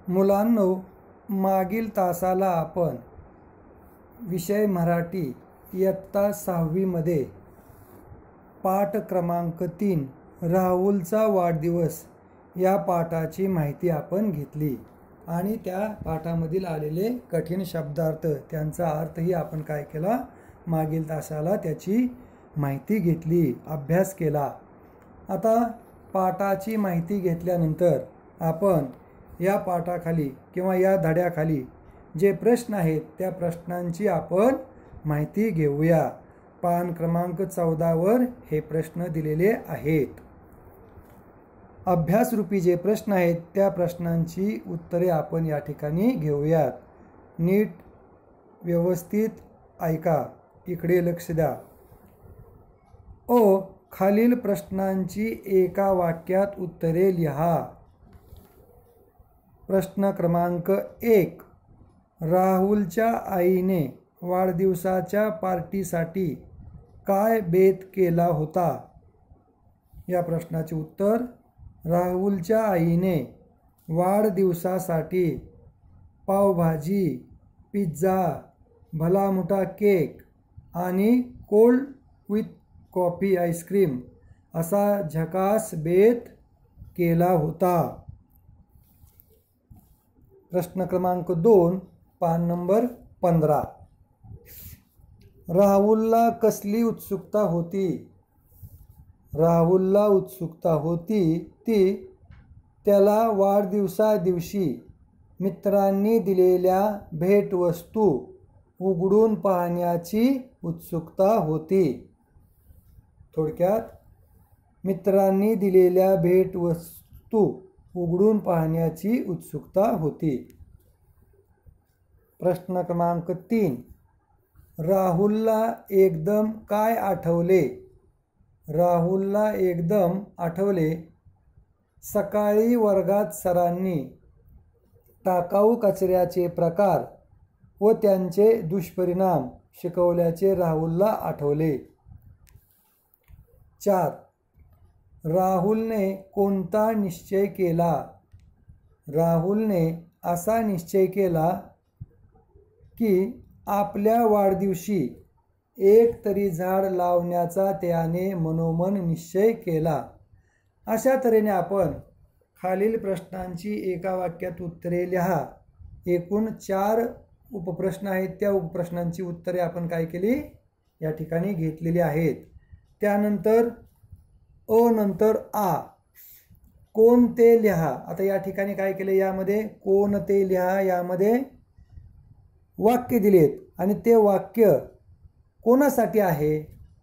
मुलांनो, मागील तासाला आपण विषय मराठी इयत्ता 6वी मध्ये पाठ क्रमांक 3 राहुलचा वाढदिवस या पाठाची माहिती आपण घेतली आणि त्या पाठामधील आलेले कठीण शब्दार्थ त्यांचा अर्थही आपण काय केला, मागील तासाला त्याची माहिती घेतली, अभ्यास केला। आता पाठाची माहिती घेतल्यानंतर आपण या पाठाखाली किंवा या धड्याखाली जे प्रश्न आहेत त्या प्रश्नांची आपण माहिती घेऊया। पान क्रमांक 14 वर हे प्रश्न दिलेले आहेत। अभ्यासरूपी जे प्रश्न आहेत त्या प्रश्नांची उत्तरे आपण या ठिकाणी घेऊयात। नीट व्यवस्थित ऐका, इकडे लक्ष द्या। खालील प्रश्नांची एका वाक्यात उत्तरे लिहा। प्रश्न क्रमांक 1, राहुलच्या आईने वाढदिवसाच्या पार्टीसाठी काय बेत केला होता? या प्रश्नाचे उत्तर, राहुलच्या आईने वाढदिवसासाठी पावभाजी, पिझ्झा, भला मोठा केक आणि कोल्ड विथ कॉफी आईस्क्रीम असा झकास बेत केला होता। प्रश्न क्रमांक 2, पान नंबर 15, राहुलला कसली उत्सुकता होती? राहुलला उत्सुकता होती ती त्याला वाढदिवसा दिवशी मित्रांनी दिलेल्या भेटवस्तू उघडून पाहण्याची उत्सुकता होती। थोडक्यात, मित्रांनी दिलेल्या भेटवस्तू उघडून पाहण्याची उत्सुकता होती। प्रश्न क्रमांक 3, राहुलला एकदम काय आठवले? राहुलला एकदम आठवले, सकाळी वर्गात सरांनी टाकाऊ कचऱ्याचे प्रकार व त्यांचे दुष्परिणाम शिकवल्याचे राहुलला आठवले। 4, राहुलने कोणता निश्चय केला? राहुलने असा निश्चय केला की आपल्या वाढदिवशी एक तरी झाड लावण्याचा त्याने मनोमन निश्चय केला। अशा तऱ्हेने आपण खालील प्रश्नांची एका वाक्यात उत्तरे लिहा। एकूण 4 उपप्रश्न आहेत, त्या उपप्रश्नांची उत्तरे आपण काय केली, या ठिकाणी घेतलेली आहेत। त्यानंतर नंतर कोण ते लिहा। आता या ठिकाणी काय केले, यामध्ये कोण ते लिहा, यामध्ये वाक्य दिलेत आणि ते वाक्य कोणासाठी आहे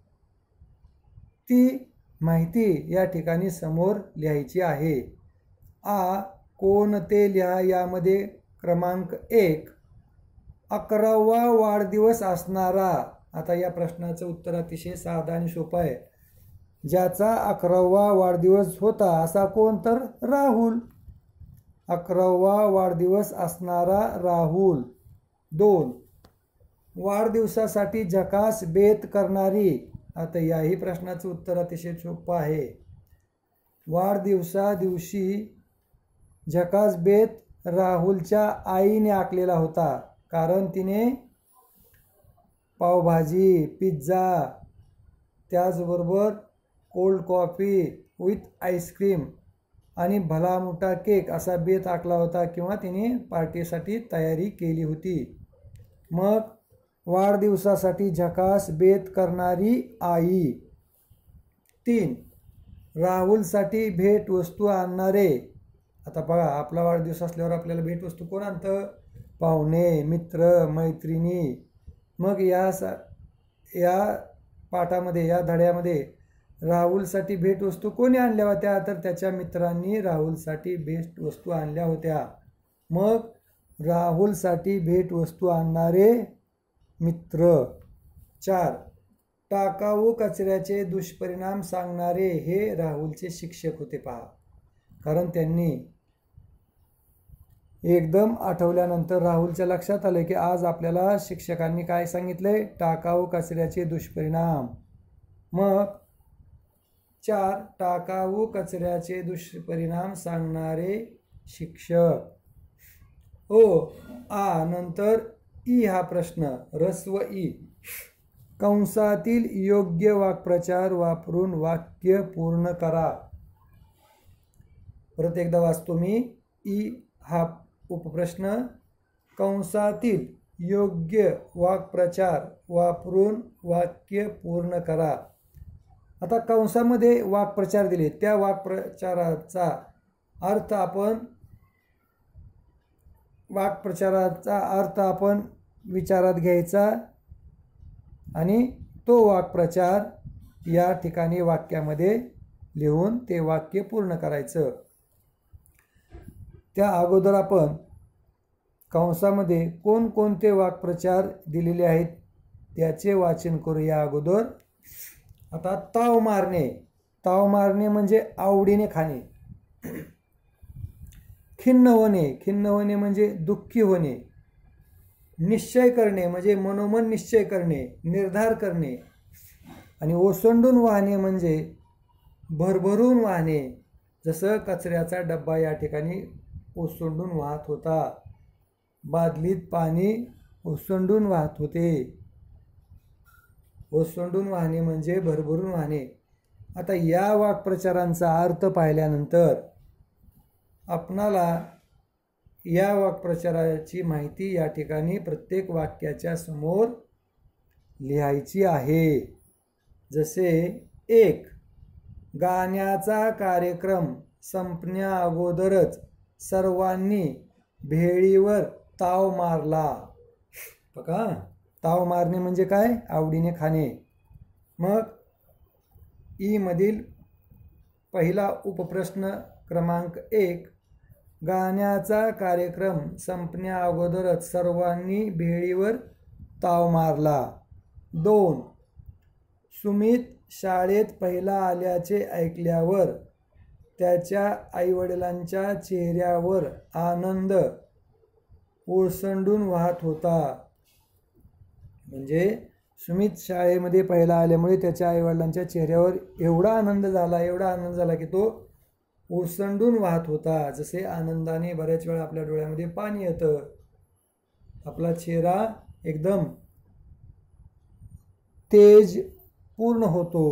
ती माहिती या ठिकाणी समोर लिहायची आहे। कोण ते लिहा यामध्ये क्रमांक 1, 11वा वाढदिवस असणारा। आता या प्रश्नाचं उत्तर अतिशय साधं आणि सोपं आहे। ज्याचा 11वा वाढदिवस होता असा कोण, तर राहुल। 11वा वाढदिवस असणारा राहुल। 2, वाढदिवसासाठी झकास बेत करणारी। आता याही प्रश्नाचं उत्तर अतिशय सोपं आहे। वाढदिवसा दिवशी झकास बेत राहुलच्या आईने आखलेला होता, कारण तिने पावभाजी, पिझ्झा, त्याचबरोबर कोल्ड कॉफी विथ आईस्क्रीम आणि भला मोठा केक असा बेत आखला होता किंवा तिने पार्टीसाठी तयारी केली होती। मग वाढदिवसासाठी झकास बेत करणारी आई। 3, राहुलसाठी भेटवस्तू आणणारे। आता बघा, आपला वाढदिवस असल्यावर आपल्याला भेटवस्तू कोण आणतं? पाहुणे, मित्र, मैत्रिणी। मग या पाठामध्ये, या धड्यामध्ये राहुलसाठी भेटवस्तू कोणी आणल्या होत्या? तर त्याच्या मित्रांनी राहुलसाठी भेटवस्तू आणल्या होत्या। मग राहुलसाठी भेटवस्तू आणणारे मित्र। 4, टाकाऊ कचऱ्याचे दुष्परिणाम सांगणारे हे राहुलचे शिक्षक होते पहा, कारण त्यांनी एकदम आठवल्यानंतर राहुलच्या लक्षात आले की आज आपल्याला शिक्षकांनी काय सांगितले, टाकाऊ कचऱ्याचे दुष्परिणाम। मग 4, टाकाऊ कचऱ्याचे दुष्परिणाम सांगणारे शिक्षक। ओ आ नंतर ई हा प्रश्न, ऱ्हस्व ई. कंसातील योग्य वाक्प्रचार वापरून वाक्य पूर्ण करा. परत एकदा वाचतो मी. ई हा उपप्रश्न, कंसातील योग्य वाक्प्रचार वापरून वाक्य पूर्ण करा. आता कंसामध्ये वाक्प्रचार दिले, त्या वाक्प्रचाराचा अर्थ आपण विचारात घ्यायचा आणि तो वाक्प्रचार या ठिकाणी वाक्यामध्ये लिहून ते वाक्य पूर्ण करायचं. त्या अगोदर आपण कंसामध्ये कोणकोणते वाक्प्रचार दिलेले आहेत त्याचे वाचन करूया अगोदर. आता ताव मारणे. ताव मारणे म्हणजे आवडीने खाणे. खिन्न होणे. खिन्न होणे म्हणजे दुःखी होणे. निश्चय करणे म्हणजे मनोमन निश्चय करणे, निर्धार करणे. आणि ओसंडून वाहणे म्हणजे भरभरून वाहणे. जसं कचऱ्याचा डब्बा या ठिकाणी ओसंडून वाहत होता. बादलीत पाणी ओसंडून वाहत होते. ओसंडून वाहणे म्हणजे भरभरून वाहणे. आता या वाक्प्रचारांचा अर्थ पाहिल्यानंतर आपणाला या वाक्प्रचाराची माहिती या ठिकाणी प्रत्येक वाक्याच्या समोर लिहायची आहे. जसे 1. गाण्याचा कार्यक्रम संपण्या अगोदरच सर्वांनी भेळीवर ताव मारला. बघा, ताव मारणे म्हणजे काय? आवडीने खाणे. मग ई मधील पहिला उपप्रश्न क्रमांक 1. गाण्याचा कार्यक्रम संपण्या अगोदरच सर्वांनी भेळीवर ताव मारला. 2. सुमित शाळेत पहिला आल्याचे ऐकल्यावर त्याच्या आईवडिलांच्या चेहऱ्यावर आनंद ओसंडून वाहत होता. म्हणजे सुमित शाळेमध्ये पहिला आल्यामुळे त्याच्या आईवडिलांच्या चेहऱ्यावर एवढा आनंद झाला की तो ओसंडून वाहत होता. जसे आनंदाने बऱ्याच वेळा आपल्या डोळ्यामध्ये पाणी येतं, आपला चेहरा एकदम तेज पूर्ण होतो.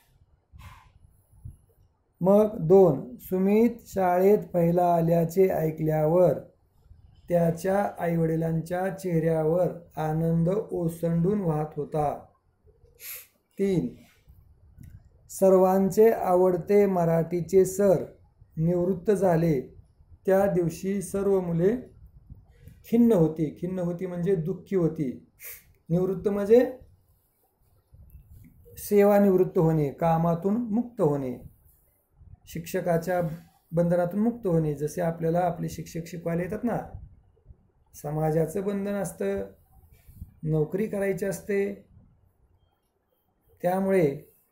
मग 2. सुमित शाळेत पहिला आल्याचे ऐकल्यावर त्याच्या आईवडिलांच्या चेहऱ्यावर आनंद ओसंडून वाहत होता. 3. सर्वांचे आवडते मराठीचे सर निवृत्त झाले त्या दिवशी सर्व मुले खिन्न होती. खिन्न होती म्हणजे दुःखी होती. निवृत्त म्हणजे सेवानिवृत्त होणे, कामातून मुक्त होणे, शिक्षकाच्या बंधनातून मुक्त होणे. जसे आपल्याला आपले शिक्षक शिकवायला येतात ना, समाजाचं बंधन असतं, नोकरी करायची असते, त्यामुळे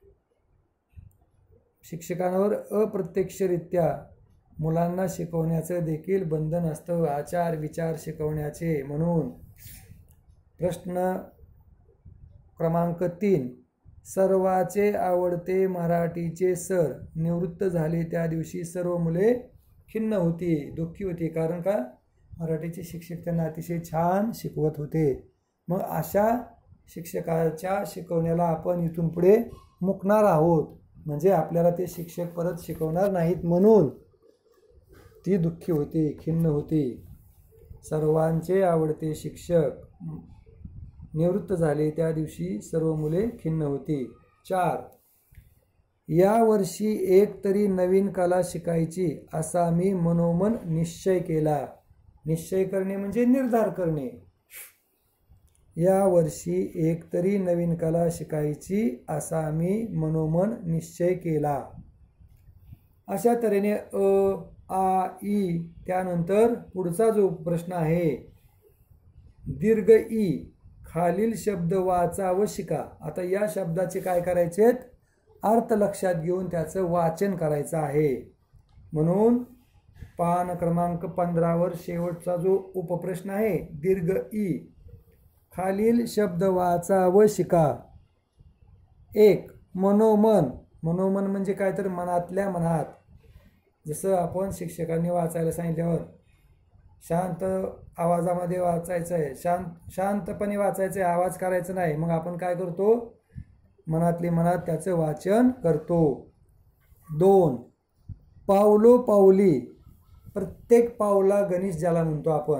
शिक्षकांवर अप्रत्यक्षरित्या मुलांना शिकवण्याचं देखील बंधन असतं, आचार विचार शिकवण्याचे. म्हणून प्रश्न क्रमांक 3. सर्वाचे आवडते मराठीचे सर निवृत्त झाले त्या दिवशी सर्व मुले खिन्न होती, दुःखी होती. कारण का? मराठीचे शिक्षक त्यांना अतिशय छान शिकवत होते. मग अशा शिक्षकाच्या शिकवण्याला आपण इथून पुढे मुकणार आहोत. म्हणजे आपल्याला ते शिक्षक परत शिकवणार नाहीत म्हणून ती दुःखी होती, खिन्न होती. सर्वांचे आवडते शिक्षक निवृत्त झाले त्या दिवशी सर्व मुले खिन्न होती. 4. या वर्षी एक तरी नवीन कला शिकायची असा मी मनोमन निश्चय केला. निश्चय करणे म्हणजे निर्धार करणे. या वर्षी एक तरी नवीन कला शिकायची असा मी मनोमन निश्चय केला. अशा तऱ्हेने अ, आ, ई, त्यानंतर पुढचा जो प्रश्न आहे दीर्घ ई. खालील शब्द वाचा व शिका. आता या शब्दाचे काय करायचे? अर्थ लक्षात घेऊन त्याचं वाचन करायचं आहे. म्हणून पान क्रमांक 15 शेवटचा जो उपप्रश्न आहे दीर्घ ई. खालील शब्द वाचा व शिका. 1. मनोमन. मनोमन म्हणजे काय? तर मनातल्या मनात. जसं आपण शिक्षकांनी वाचायला सांगितल्यावर शांत आवाजामध्ये वाचायचं आहे, शांतपणे वाचायचं आहे, आवाज करायचा नाही. मग आपण काय करतो, मनातली मनात त्याचं वाचन करतो. 2. पावलोपावली, प्रत्येक पावला गणेश ज्याला म्हणतो आपण.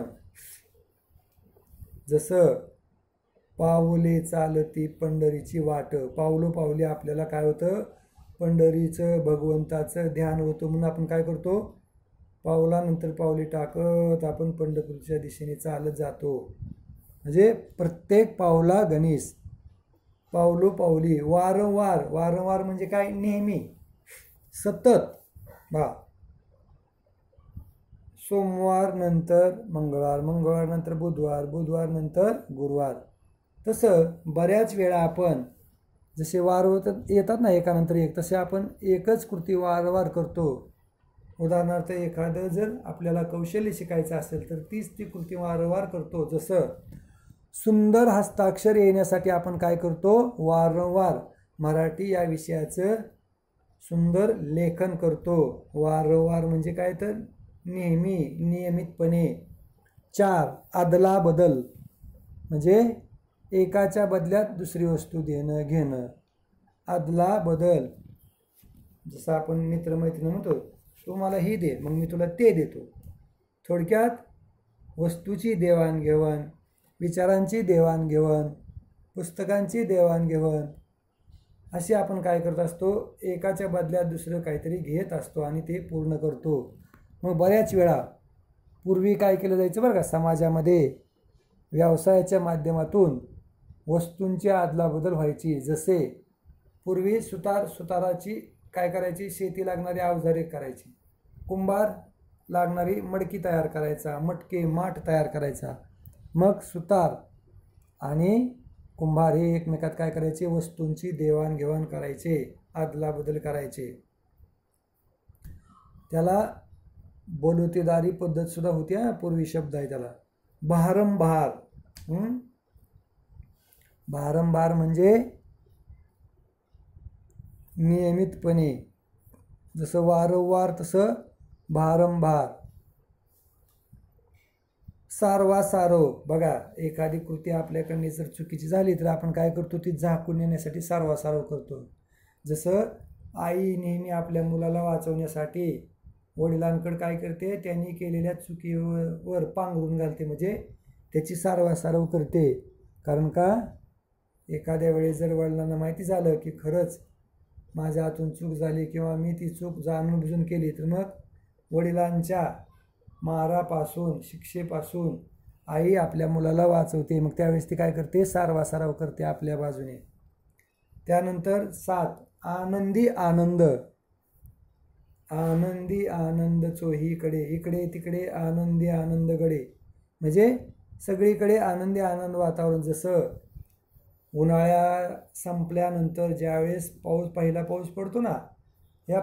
जसं पाऊले चालती पंढरीची वाट, पावलोपावली आपल्याला काय होतं, पंढरीचं भगवंताचं ध्यान होतं. म्हणून आपण काय करतो, पावलानंतर पावली टाकत आपण पंढरपूरच्या दिशेने चालत जातो. म्हणजे प्रत्येक पावला गणेश. पावलोपावली, वारंवार, वारंवार म्हणजे काय, नेहमी, सतत. सोमवार नंतर मंगळवार, मंगळवार नंतर बुधवार, बुधवार नंतर गुरुवार. तसं बऱ्याच वेळा आपण जसे वार येतात ना एकानंतर एक, तसे आपण एकच कृती वारंवार करतो. उदाहरणार्थ एखादं जर आपल्याला कौशल्य शिकायचं असेल तर तीच ती कृती वारंवार करतो. जसं सुंदर हस्ताक्षर येण्यासाठी आपण काय करतो, वारंवार मराठी या विषयाचं सुंदर लेखन करतो. वारंवार म्हणजे काय, तर नेहमी, नियमितपणे. 4. आदला बदल, म्हणजे एकाच्या बदल्यात दुसरी वस्तू देणं घेणं. आदला बदल, जसं आपण मित्रमैत्रिणी म्हणतो, तू मला ही दे मग मी तुला ते देतो. थोडक्यात वस्तूची देवाणघेवाण, विचारांची देवाणघेवाण, पुस्तकांची देवाणघेवाण, अशी आपण काय करत असतो, एकाच्या बदल्यात दुसरं काहीतरी घेत असतो आणि ते पूर्ण करतो. मग बऱ्याच वेळा पूर्वी काय केलं जायचं बरं का, समाजामध्ये व्यवसायाच्या माध्यमातून वस्तूंची अदलाबदल व्हायची. जसे पूर्वी सुताराची काय करायची, शेती लागणारी अवजारे करायची. कुंभार लागणारी मडकी तयार करायचा, मटके माठ तयार करायचा. मग सुतार आणि कुंभार हे एकमेकात काय करायचे, वस्तूंची देवाणघेवाण करायचे, अदलाबदल करायचे. त्याला बोलतेदारी पद्धत सुद्धा होती. पूर्वी शब्द आहे त्याला. भारंभार, भारंभार म्हणजे नियमितपणे. जसं वारंवार तसं भारंभार. सारवासारव, बघा एखादी कृती आपल्याकडे जर चुकीची झाली तर आपण काय करतो, ती झाकून येण्यासाठी सारवासारव करतो. जसं आई नेहमी आपल्या मुलाला वाचवण्यासाठी वडिलांकडे काय करते, त्यांनी केलेल्या चुकीवर पांघरून घालते, म्हणजे त्याची सारवासारव करते. कारण का, एखाद्या वेळेस जर वडिलांना माहिती झालं की खरंच माझ्या हातून चूक झाली किंवा मी ती चूक जाणून बुजून केली, तर मग वडिलांच्या मारापासून, शिक्षेपासून आई आपल्या मुलाला वाचवते. मग त्यावेळेस ती काय करते, सारवासारव करते आपल्या बाजूने. त्यानंतर 7. आनंदी आनंद, आनंदी आनंद चोहीकडे, इकडे तिकडे आनंदी आनंद गडे, म्हणजे सगळीकडे आनंदी आनंद वातावरण. जसं उन्हाळ्या संपल्यानंतर ज्यावेळेस पहिला पाऊस पडतो ना, या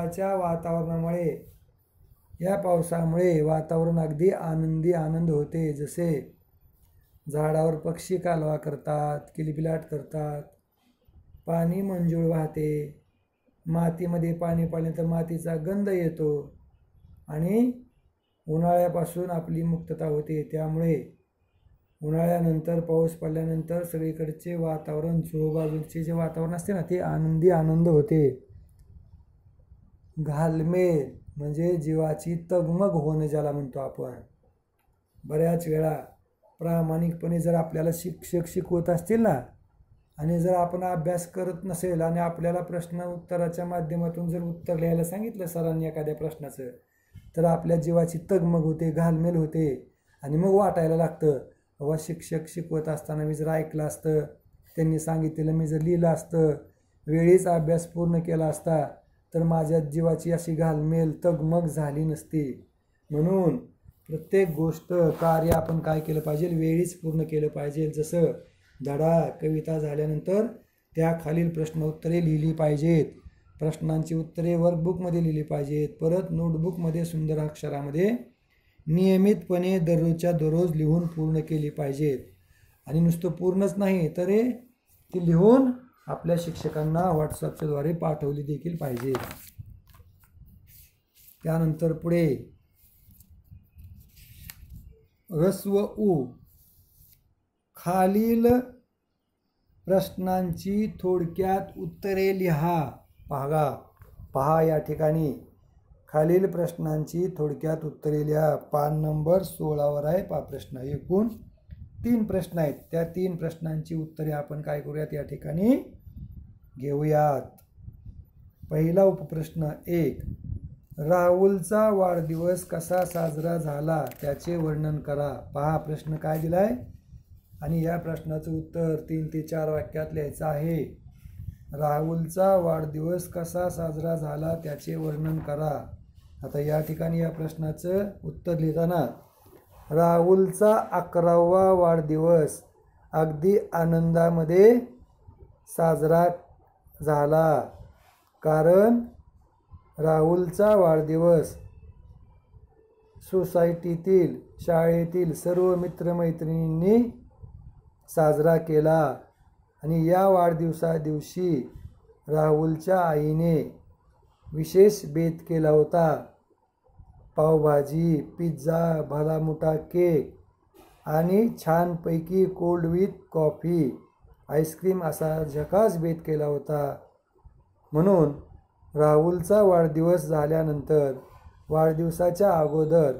पावसामुळे वातावरण अगदी आनंदी आनंद होते. जसे झाडावर पक्षी कालवा करतात, किलबिलाट करतात, पाणी मंजूळ वाहते, मातीमध्ये पाणी पडल्यानंतर मातीचा गंध येतो आणि उन्हाळ्यापासून आपली मुक्तता होते. त्यामुळे उन्हाळ्यानंतर पाऊस पडल्यानंतर सगळीकडचे वातावरण, चोबाजूचे जे वातावरण असते ना, ते आनंदी आनंद होते. घालमेल म्हणजे जीवाची तगमग होणं ज्याला म्हणतो आपण. बऱ्याच वेळा प्रामाणिकपणे जर आपल्याला शिक्षक शिकवत असतील ना, आणि जर आपण अभ्यास करत नसेल आणि आपल्याला प्रश्न उत्तराच्या माध्यमातून जर उत्तर लिहायला सांगितलं सरांनी एखाद्या प्रश्नाचं, तर आपल्या जीवाची तगमग होते, घालमेल होते. आणि मग वाटायला लागतं, बाबा शिक्षक शिकवत असताना मी जर ऐकलं असतं, त्यांनी सांगितलेलं मी जर लिहिलं असतं, वेळीच अभ्यास पूर्ण केला असता, तर माझ्या जीवाची अशी घालमेल तगमग झाली नसती. म्हणून प्रत्येक गोष्ट, कार्य आपण काय केलं पाहिजे, वेळीच पूर्ण केलं पाहिजे. जसं धडा, कविता झाल्यानंतर त्या खालील प्रश्न उत्तरे लिहिली पाहिजेत. प्रश्नांची उत्तरे वर्कबुकमध्ये लिहिली पाहिजेत. परत नोटबुकमध्ये सुंदर अक्षरामध्ये नियमितपणे दररोजच्या दररोज लिहून पूर्ण केली पाहिजेत. आणि नुसतं पूर्णच नाही तर ती लिहून आपल्या शिक्षकांना व्हॉट्सअपच्या द्वारे पाठवली देखील पाहिजे. त्यानंतर पुढे ऱ्स्व उ खालील प्रश्नांची थोडक्यात उत्तरे लिहा. पहा या ठिकाणी खालील प्रश्नांची थोडक्यात उत्तरे लिहा. पान नंबर 16 आहे. प्रश्न एकूण 3 प्रश्न आहेत. त्या 3 प्रश्नांची उत्तरे आपण काय करूयात या ठिकाणी घेऊयात. पहिला उपप्रश्न 1. राहुलचा वाढदिवस कसा साजरा झाला त्याचे वर्णन करा. पहा प्रश्न काय दिलाय आणि या प्रश्नाचं उत्तर 3 ते 4 वाक्यात लिहायचं आहे. राहुलचा वाढदिवस कसा साजरा झाला त्याचे वर्णन करा. आता या ठिकाणी या प्रश्नाचं उत्तर लिहिताना राहुलचा 11वा वाढदिवस अगदी आनंदामध्ये साजरा झाला. कारण राहुलचा वाढदिवस सोसायटीतील शाळेतील सर्व मित्रमैत्रिणींनी साजरा केला आणि या वाढदिवसा दिवशी राहुलच्या आईने विशेष बेत केला होता. पावभाजी, पिझ्झा, भलामोठा केक आणि छानपैकी कोल्ड विथ कॉफी, आईस्क्रीम असा झकास बेत केला होता. म्हणून राहुलचा वाढदिवस झाल्यानंतर वाढदिवसाच्या अगोदर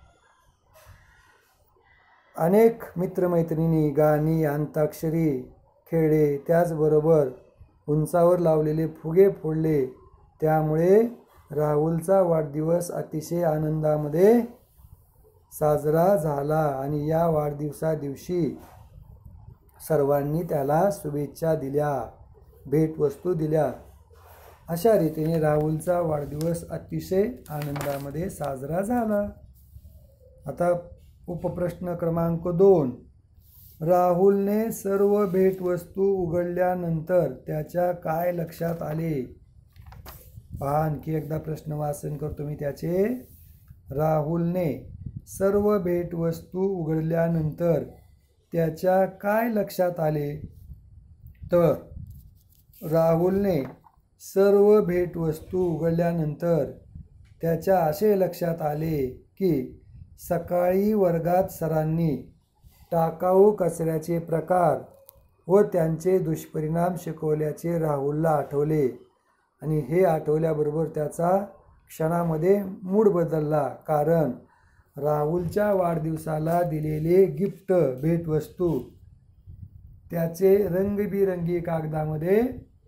अनेक मित्रमैत्रिणी गाणी, अंताक्षरी खेळले. त्याचबरोबर उंचावर लावलेले फुगे फोडले. त्यामुळे राहुलचा वाढदिवस अतिशय आनंदामध्ये साजरा झाला आणि या वाढदिवसा दिवशी सर्वांनी त्याला शुभेच्छा दिल्या, भेटवस्तू दिल्या. अशा रीतीने राहुलचा वाढदिवस अतिशय आनंदामध्ये साजरा झाला. आता उपप्रश्न क्रमांक 2. राहुलने सर्व भेटवस्तू उघडल्यानंतर त्याच्या काय लक्षात आले. पहा आणखी एकदा प्रश्न वाचन करतो मी त्याचे. राहुलने सर्व भेटवस्तू उघडल्यानंतर त्याच्या काय लक्षात आले. तर राहुलने सर्व भेटवस्तू उघडल्यानंतर त्याच्या असे लक्षात आले की सकाळी वर्गात सरांनी टाकाऊ कचऱ्याचे प्रकार व त्यांचे दुष्परिणाम शिकवल्याचे राहुलला आठवले आणि हे आठवल्याबरोबर त्याचा क्षणामध्ये मूड बदलला. कारण राहुलच्या वाढदिवसाला दिलेले गिफ्ट भेटवस्तू त्याचे रंगबिरंगी कागदामध्ये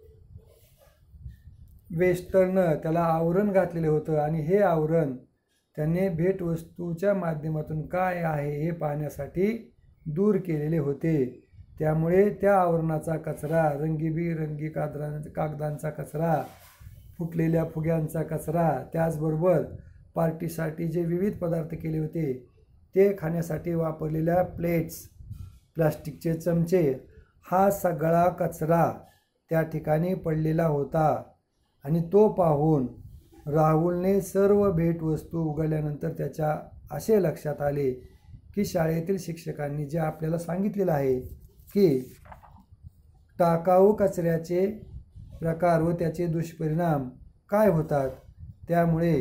वेस्टर्न त्याला आवरण घातलेले होतं आणि हे आवरण त्याने भेटवस्तूच्या माध्यमातून काय आहे हे पाहण्यासाठी दूर केलेले होते. त्यामुळे त्या आवरणाचा कचरा, रंगीबिरंगी कागदांचा कचरा, फुटलेल्या फुग्यांचा कचरा, त्याचबरोबर पार्टीसाठी जे विविध पदार्थ केले होते ते खाण्यासाठी वापरलेल्या प्लेट्स, प्लास्टिकचे चमचे, हा सगळा कचरा त्या ठिकाणी पडलेला होता. आणि तो पाहून राहुलने सर्व भेटवस्तू उघडल्यानंतर त्याच्या असे लक्षात आले की शाळेतील शिक्षकांनी जे आपल्याला सांगितलेलं आहे की टाकाऊ कचऱ्याचे प्रकार व त्याचे दुष्परिणाम काय होतात, त्यामुळे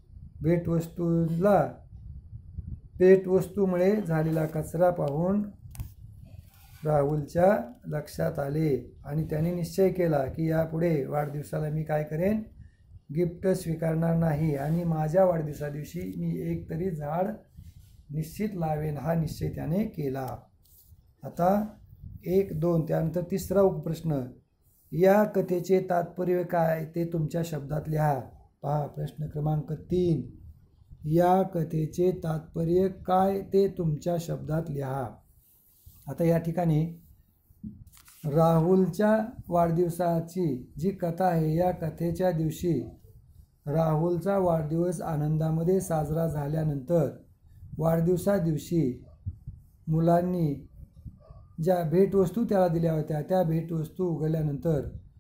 भेटवस्तूमुळे झालेला कचरा पाहून राहुलच्या लक्षात आले आणि त्याने निश्चय केला की यापुढे वाढदिवसाला मी काय करेन, गिफ्ट स्वीकारणार नाही आणि माझ्या वाढदिवसा दिवशी मी एक तरी झाड निश्चित लावेन, हा निश्चय त्याने केला. आता 1, 2 त्यानंतर तिसरा उपप्रश्न. या कथेचे तात्पर्य काय ते तुमच्या शब्दात लिहा. पहा प्रश्न क्रमांक 3. या कथेचे तात्पर्य काय ते तुमच्या शब्दात लिहा. आता या ठिकाणी राहुलच्या वाढदिवसाची जी कथा आहे, या कथेच्या दिवशी राहुलचा वाढदिवस आनंदामध्ये साजरा झाल्यानंतर वाढदिवसा दिवशी मुलांनी ज्या भेटवस्तू त्याला दिल्या होत्या त्या भेटवस्तू उघडल्यानंतर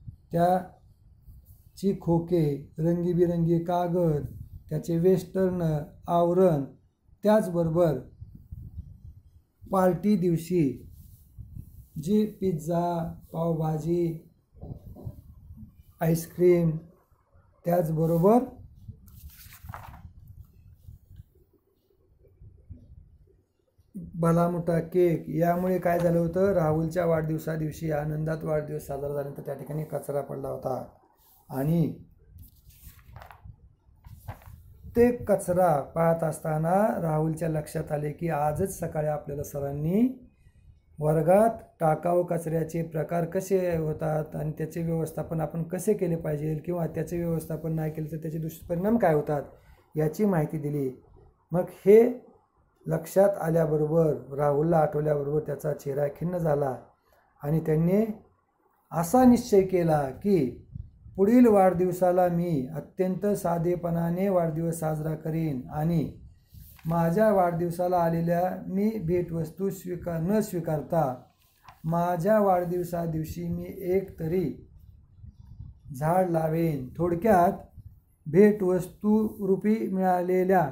त्याची खोके, रंगीबिरंगी कागद, त्याचे वेस्टर्न आवरण, त्याचबरोबर पार्टी दिवशी जी पिझ्झा, पावभाजी, आईस्क्रीम, त्याचबरोबर भला मोठा केक, यामुळे काय झालं होतं, राहुलच्या वाढदिवसादिवशी आनंदात वाढदिवस साजरा झाल्यानंतर त्या ठिकाणी कचरा पडला होता आणि ते कचरा पाहत असताना राहुलच्या लक्षात आले की आजच सकाळी आपल्याला सरांनी वर्गात टाकाऊ कचऱ्याचे प्रकार कसे होतात आणि त्याचे व्यवस्थापन आपण कसे केले पाहिजे किंवा त्याचे व्यवस्थापन नाही केले तर त्याचे दुष्परिणाम काय होतात याची माहिती दिली. मग हे लक्षात आल्याबरोबर राहुलला आठवल्याबरोबर त्याचा चेहरा खिन्न झाला आणि त्यांनी असा निश्चय केला की पुढील वाढदिवसाला मी अत्यंत साधेपणाने वाढदिवस साजरा करीन आणि माझ्या वाढदिवसाला आलेल्या मी भेटवस्तू न स्वीकारता माझ्या वाढदिवसादिवशी मी एक तरी झाड लावेन. थोडक्यात भेटवस्तू रूपी मिळालेल्या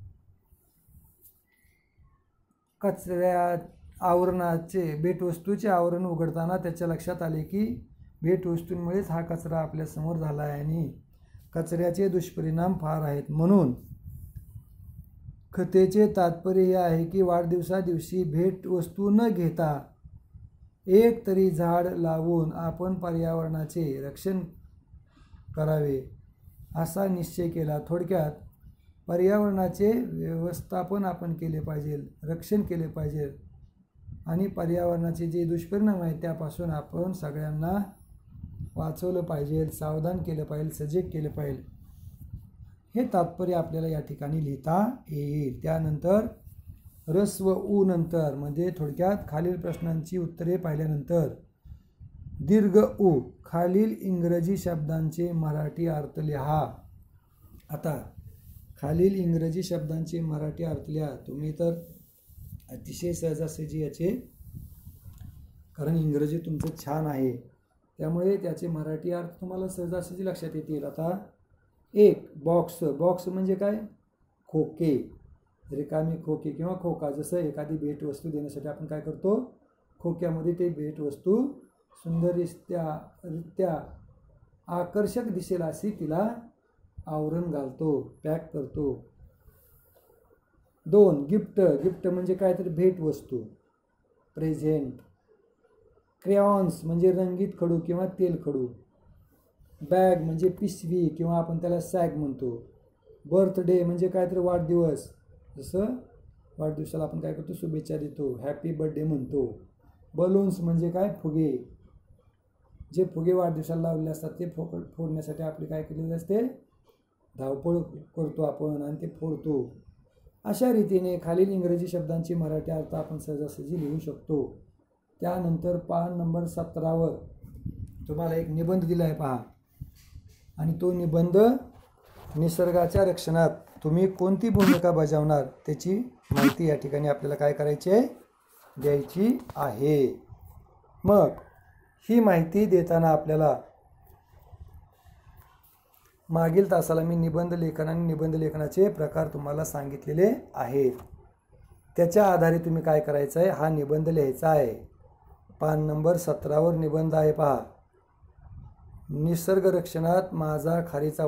कचऱ्या आवरणाचे भेटवस्तूचे आवरण उघडताना त्याच्या लक्षात आले की भेटवस्तूंमुळेच हा कचरा आपल्यासमोर झाला आहे आणि कचऱ्याचे दुष्परिणाम फार आहेत. म्हणून कथेचे तात्पर्य हे आहे की वाढदिवसादिवशी भेटवस्तू न घेता एक तरी झाड लावून आपण पर्यावरणाचे रक्षण करावे असा निश्चय केला. थोडक्यात पर्यावरणाचे व्यवस्थापन आपण केले पाहिजे, रक्षण केले पाहिजे आणि पर्यावरणाचे जे दुष्परिणाम आहेत त्यापासून आपण सगळ्यांना वाचवलं पाहिजे, सावधान केलं पाहिजे, सजग केलं पाहिजे. हे तात्पर्य आपल्याला या ठिकाणी लिहिता येईल. त्यानंतर रस्व उ नंतर म्हणजे थोडक्यात खालील प्रश्नांची उत्तरे पाहिल्यानंतर दीर्घ उ खालील इंग्रजी शब्दांचे मराठी अर्थ लिहा. आता खालील इंग्रजी शब्दांचे मराठी अर्थ लिहा. तुम्ही तर अतिशय सहजासहजी याचे, कारण इंग्रजी तुमचं छान आहे त्यामुळे त्याचे मराठी अर्थ तुम्हाला सहजासहजी लक्षात येतील. आता एक बॉक्स म्हणजे काय, खोके, रिकामी खोके किंवा खोका. जसं एखादी भेटवस्तू देण्यासाठी आपण काय करतो, खोक्यामध्ये ते भेटवस्तू सुंदररित्या आकर्षक दिसेल अशी तिला आवरण घालतो, पॅक करतो. दोन गिफ्ट म्हणजे काय तर भेटवस्तू, प्रेझेंट. क्रेयॉन्स म्हणजे रंगीत खडू किंवा तेल खडू. बॅग म्हणजे पिशवी किंवा आपण त्याला सॅग म्हणतो. बर्थडे म्हणजे काय तर वाढदिवस, जसं वाढदिवसाला आपण काय करतो, शुभेच्छा देतो, हॅपी बर्थडे म्हणतो. बलून्स म्हणजे काय, फुगे. जे फुगे वाढदिवसाला लावलेले असतात ते फोडण्यासाठी आपले काय केलेले असते, धावपळ करतो आपण आणि ते फोडतो. अशा रीतीने खालील इंग्रजी शब्दांची मराठी अर्थ आपण सहजासहजी लिहू शकतो. त्यानंतर पान नंबर 17वर तुम्हाला एक निबंध दिला आहे पहा, आणि तो निबंध निसर्गाच्या रक्षणात तुम्ही कोणती भूमिका बजावणार त्याची माहिती या ठिकाणी आपल्याला काय करायची आहे, द्यायची आहे. मग ही माहिती देताना आपल्याला मागील तासाला मी निबंध लेखन आणि निबंध लेखनाचे प्रकार तुम्हाला सांगितलेले आहेत. त्याच्या आधारे तुम्ही काय करायचं आहे, हा निबंध लिहायचा आहे. पान नंबर 17वर निबंध आहे पहा, निसर्ग रक्षणात माझा खारीचा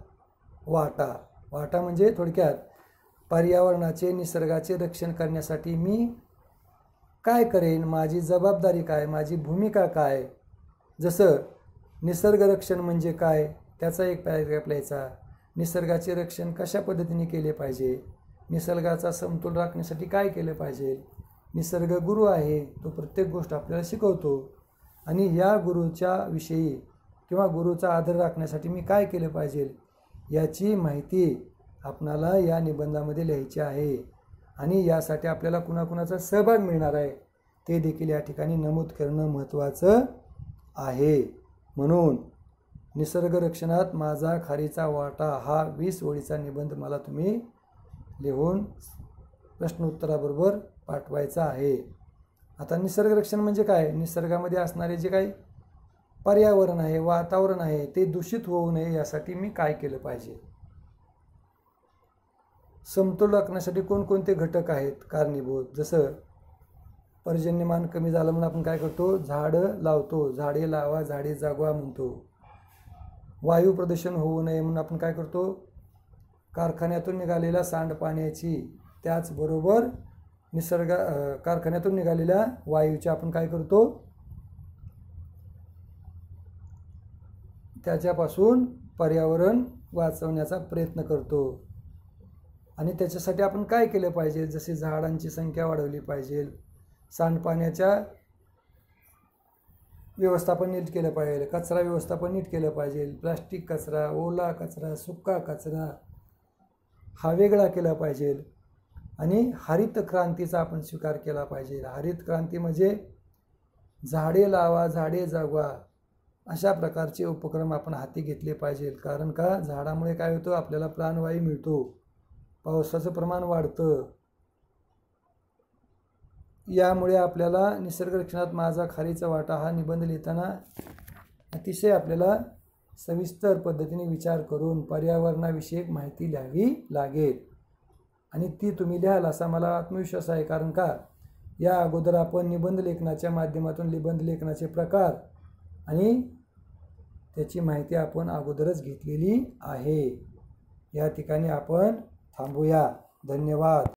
वाटा म्हणजे थोडक्यात पर्यावरणाचे, निसर्गाचे रक्षण करण्यासाठी मी काय करेन, माझी जबाबदारी काय, माझी भूमिका काय. जसं निसर्ग रक्षण म्हणजे काय त्याचा एक पॅराग्राफ लिहायचा. निसर्गाचे रक्षण कशा पद्धतीने केले पाहिजे, निसर्गाचा समतोल राखण्यासाठी काय केलं पाहिजे. निसर्ग गुरु आहे, तो प्रत्येक गोष्ट आपल्याला शिकवतो आणि या गुरुच्या विषयी किंवा गुरुचा आदर राखण्यासाठी मी काय केलं पाहिजे याची माहिती आपणाला या निबंधामध्ये लिहायची आहे. आणि यासाठी आपल्याला कुणाकुणाचा सहभाग मिळणार आहे ते देखील या ठिकाणी नमूद करणं महत्त्वाचं आहे. म्हणून निसर्ग रक्षणात माझा खारीचा वाटा हा 20 ओळीचा निबंध मला तुम्ही लिहून प्रश्नोत्तराबरोबर पाठवायचा आहे. आता निसर्ग रक्षण म्हणजे काय, निसर्गामध्ये असणारे जे काही पर्यावरण आहे, वातावरण आहे ते दूषित होऊ नये यासाठी मी काय केलं पाहिजे. समतोल राखण्यासाठी कोणकोणते घटक आहेत कारणीभूत. जसं पर्जन्यमान कमी झालं म्हणून आपण काय करतो, झाडं लावतो, झाडे लावा झाडे जागवा म्हणतो. वायू प्रदूषण होऊ नये म्हणून आपण काय करतो, कारखान्यातून निघालेल्या सांडपाण्याची, त्याचबरोबर कारखान्यातून निघालेल्या वायूचे आपण काय करतो, त्याच्यापासून पर्यावरण वाचवण्याचा प्रयत्न करतो. आणि त्याच्यासाठी आपण काय केलं पाहिजे, जसे झाडांची संख्या वाढवली पाहिजे, सांडपाण्याच्या व्यवस्थापन नीट केलं पाहिजे, कचरा व्यवस्थापन नीट केलं पाहिजे, प्लास्टिक कचरा, ओला कचरा, सुका कचरा हा वेगळा केला पाहिजे. आणि हरित क्रांतीचा आपण स्वीकार केला पाहिजे. हरित क्रांती म्हणजे झाडे लावा झाडे जगवा अशा प्रकारचे उपक्रम आपण हाती घेतले पाहिजे. कारण का, झाडामुळे काय होतं, आपल्याला प्राणवायू मिळतो, पावसाचं प्रमाण वाढतं. यामुळे आपल्याला निसर्ग रक्षणात माझा खारीचा वाटा हा निबंध लिहिताना अतिशय आपल्याला सविस्तर पद्धतीने विचार करून पर्यावरणाविषयक माहिती लिहावी लागेल. आणि ती तुम्ही लिहाल असा मला आत्मविश्वास आहे. कारण का, या अगोदर आपण निबंध लेखनाच्या माध्यमातून निबंध लेखनाचे प्रकार आणि त्याची माहिती आपण अगोदरच घेतलेली आहे. या ठिकाणी आपण थांबूया. धन्यवाद.